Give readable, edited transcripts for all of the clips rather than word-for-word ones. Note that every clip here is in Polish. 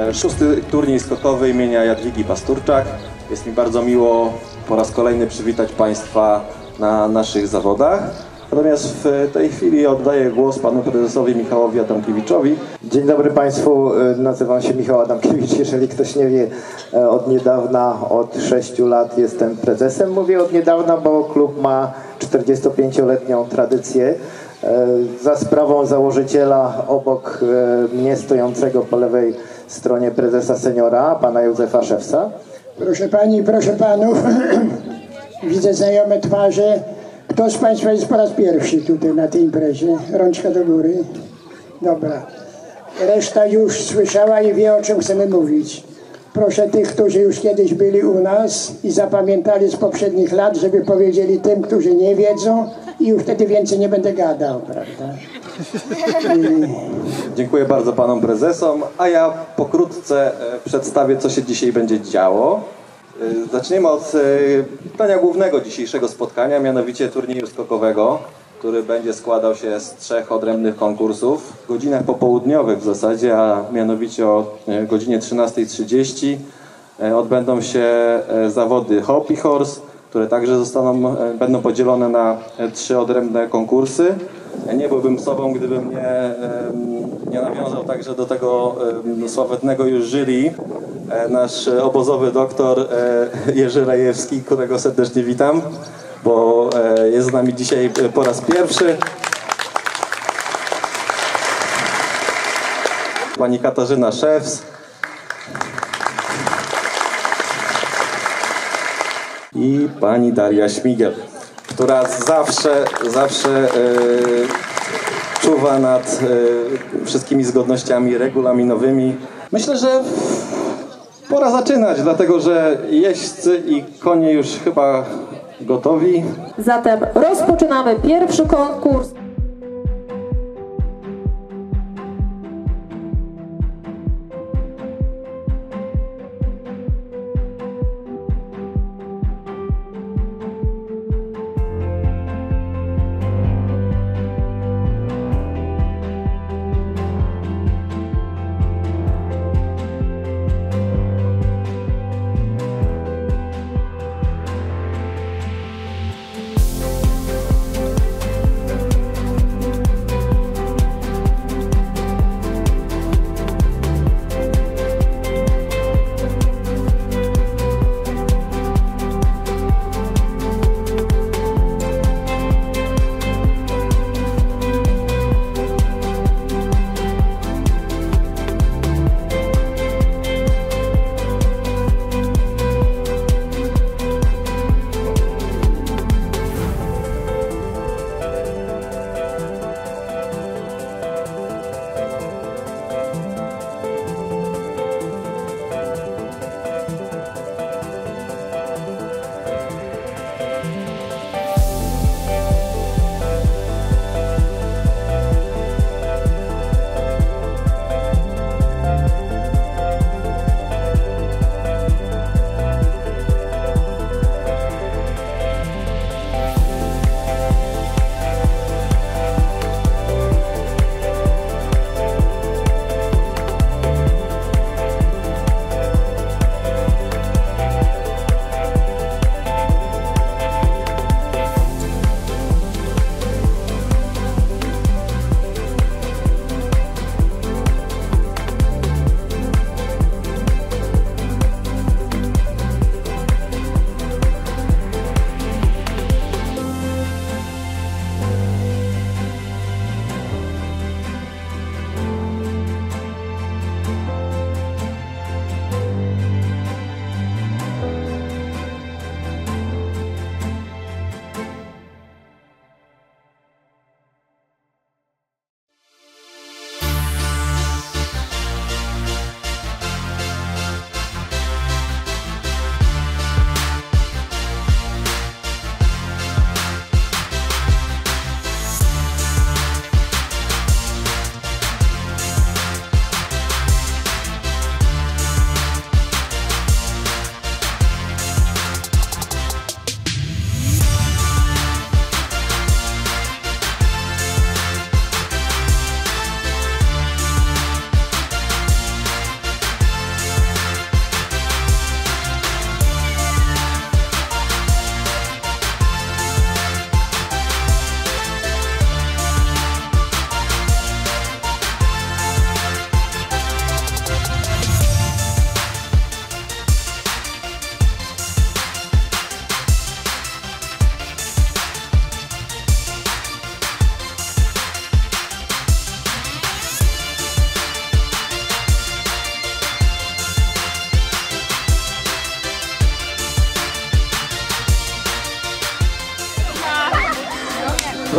Szósty turniej skokowy imienia Jadwigi Pasturczak. Jest mi bardzo miło po raz kolejny przywitać Państwa na naszych zawodach. Natomiast w tej chwili oddaję głos panu prezesowi Michałowi Adamkiewiczowi. Dzień dobry Państwu, nazywam się Michał Adamkiewicz. Jeżeli ktoś nie wie, od niedawna, od 6 lat jestem prezesem. Mówię od niedawna, bo klub ma 45-letnią tradycję. Za sprawą założyciela obok mnie stojącego po lewej stronie prezesa seniora, pana Józefa Szewca. Proszę pani, proszę panów, widzę znajome twarze. Kto z Państwa jest po raz pierwszy tutaj na tej imprezie? Rączka do góry. Dobra. Reszta już słyszała i wie, o czym chcemy mówić. Proszę tych, którzy już kiedyś byli u nas i zapamiętali z poprzednich lat, żeby powiedzieli tym, którzy nie wiedzą, i już wtedy więcej nie będę gadał, prawda? Dziękuję bardzo panom prezesom, a ja pokrótce przedstawię, co się dzisiaj będzie działo. Zaczniemy od pytania głównego dzisiejszego spotkania, mianowicie turnieju skokowego, który będzie składał się z 3 odrębnych konkursów. W godzinach popołudniowych w zasadzie, a mianowicie o godzinie 13:30 odbędą się zawody Hopi Horse, które także będą podzielone na 3 odrębne konkursy. Nie byłbym sobą, gdybym nie nawiązał także do tego sławetnego już jury, nasz obozowy doktor Jerzy Rajewski, którego serdecznie witam, bo jest z nami dzisiaj po raz pierwszy. Pani Katarzyna Szewc i pani Daria Śmigiel, która zawsze czuwa nad wszystkimi zgodnościami regulaminowymi. Myślę, że pora zaczynać, dlatego że jeźdźcy i konie już chyba gotowi. Zatem rozpoczynamy pierwszy konkurs.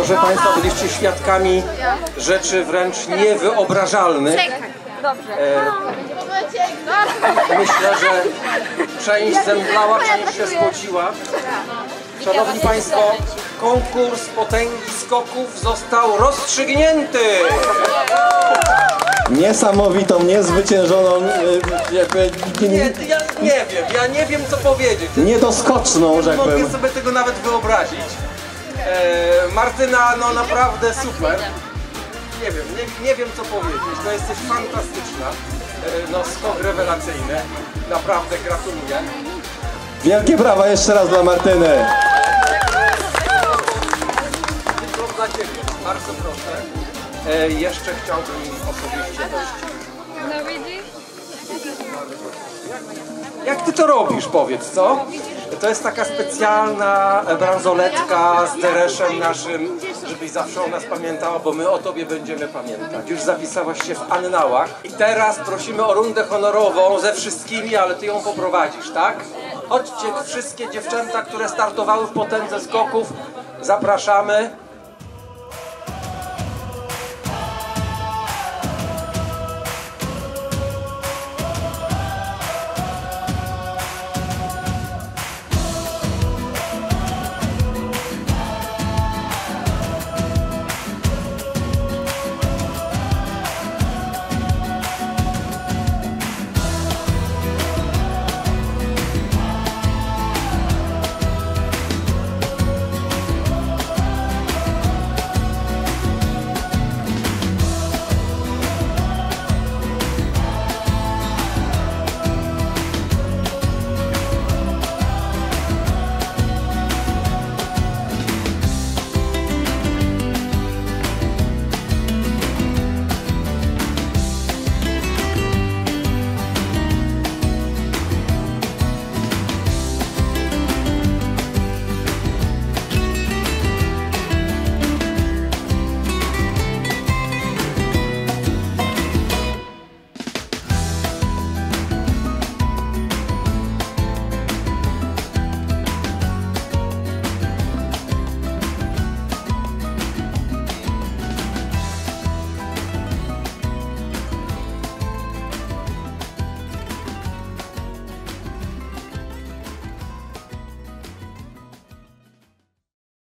Proszę Państwa, byliście świadkami rzeczy wręcz niewyobrażalnych. Myślę, że część zemdlała, część się spociła. Szanowni Państwo, konkurs potęgi skoków został rozstrzygnięty! Niesamowitą, niezwyciężoną, Ja nie wiem co powiedzieć. niedoskoczną, że Nie tak powiem. mogę sobie tego nawet wyobrazić. Martyna, no naprawdę super. Nie wiem co powiedzieć. No jesteś fantastyczna. No skok rewelacyjny. Naprawdę gratuluję. Wielkie brawa jeszcze raz dla Martyny. Dyplom dla Ciebie. Bardzo proszę. Jeszcze chciałbym osobiście też. No widzisz? Jak Ty to robisz, powiedz, co? To jest taka specjalna bransoletka z dereszem naszym, żebyś zawsze o nas pamiętała, bo my o Tobie będziemy pamiętać. Już zapisałaś się w annałach. I teraz prosimy o rundę honorową ze wszystkimi, ale Ty ją poprowadzisz, tak? Chodźcie wszystkie dziewczęta, które startowały w potędze skoków. Zapraszamy.